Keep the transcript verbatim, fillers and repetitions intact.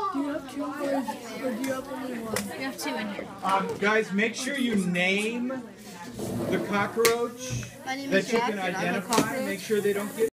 Do you have two or, or do you have only one? We have two in here. Um, guys, make sure you name the cockroach that you can identify. Make sure they don't get